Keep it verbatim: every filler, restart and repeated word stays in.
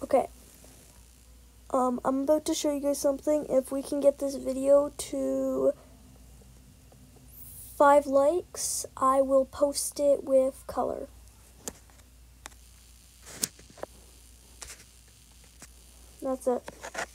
Okay. Um, I'm about to show you guys something. If we can get this video to five likes, I will post it with color. That's it.